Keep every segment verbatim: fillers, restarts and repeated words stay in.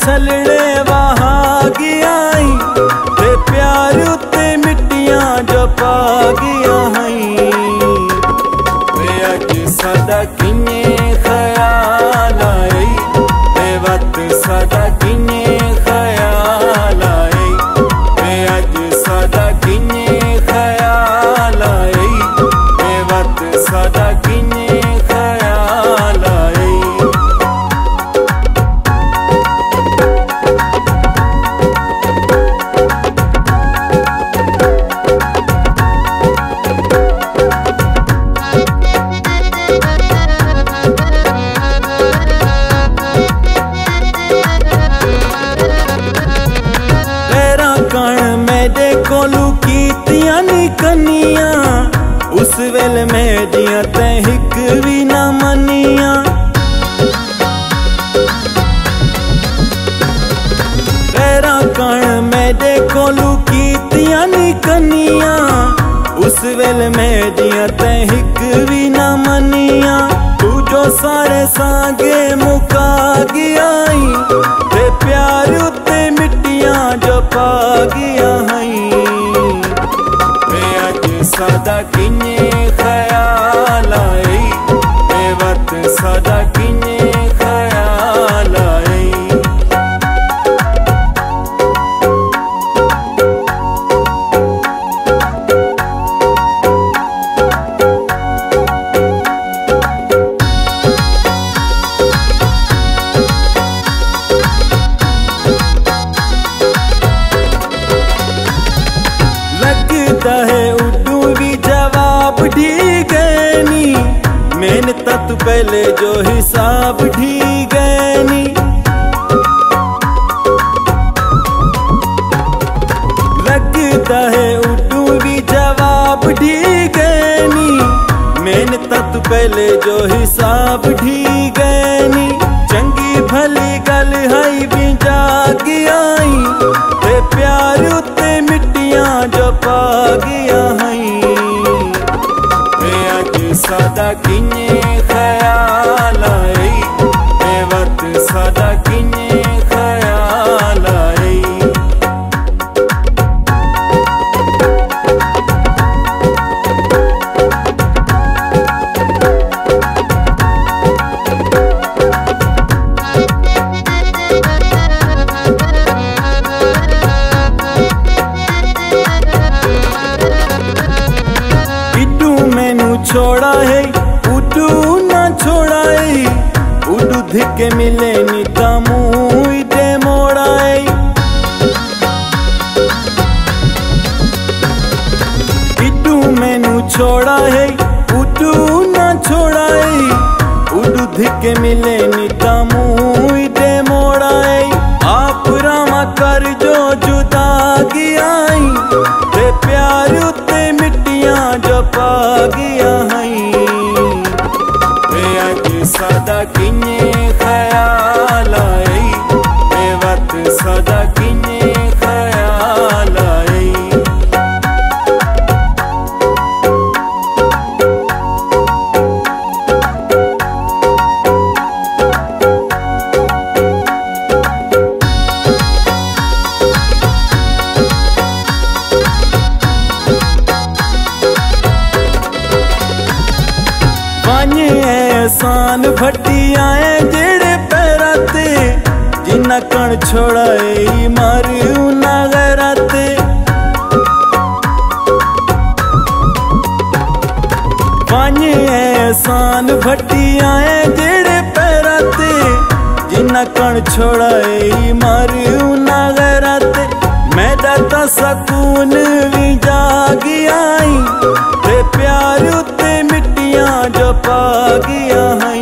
छलड़े वहा गया ते प्यार उत्ते मिट्टियां जो पा गया अज सदा किने ख्याल आई ते वत सदा किने ख्याल आई अज सदा किने ख्याल आई ते वत सदा किने ख्याल आई। कोलू कीतियां निकनिया उस वेल में जिया ते हिक भी ना मनिया तेरा कण मेरे कोलू कीतियां निकनिया उस वेल में जिया ते हिक भी ना मनिया तू जो सारे सांगे मुका गया ते प्यार उत्ते मिट्टियां जो पा गया सदा किने ख्याल आई ते वत सदा किने ख्याल आई। लगता है मेहनत तू पहले जो हिसाब ढी गैनी लगता है उठू भी जवाब ढी गैनी मेहनत तू पहले जो हिसाब ढी गैनी चंगी भली गल हाई भी जागी आई ते प्यार उत्ते मिट्टियां जो पा गया सदा किने ख्याल आई ते वत सदा किने ख्याल आई। किड्डू मैनू छोड़ा है उडू ना छोड़ाई उडू धिके मिले नीता मुँह दे मोड़ाई किड्डू मैनू छोड़ा है उडू ना छोड़ाई उडू धिके मिले नीता मुँह दे मोड़ाई आप रामा कर जो जुदा गया ते प्यार उत्ते मिट्टियां जो पा गया सदा किने ख्याल आई ते वत सदा किने ख्याल आई। एहसान भट्टिया जेड़े पैरा ते जिन्ना कण छोड़ाई मारी उना गैरा ते पांच एहसान भट्टिया जेड़े पैरा ते जिन्ना कण छोड़ाई मारी उना गैरा ते मैं दाता सकून भी जागी आई ते प्यार उत्ते मिट्टियां जो पा गया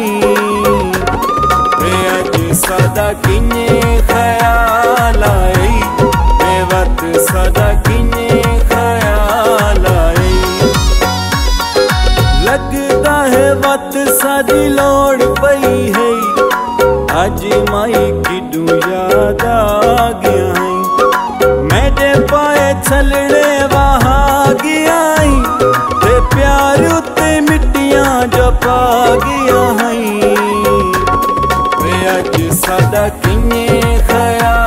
अज सदा किने ख्याल आई ते वत सदा किने ख्याल आई। लगता है वत साडी लोड़ पई है अज माई किडू याद आ गया है मेरे पाए छलड़े वहा गया ते प्यार उत्ते मिट्टियां जो पा गया है अज सादा किए ख्याल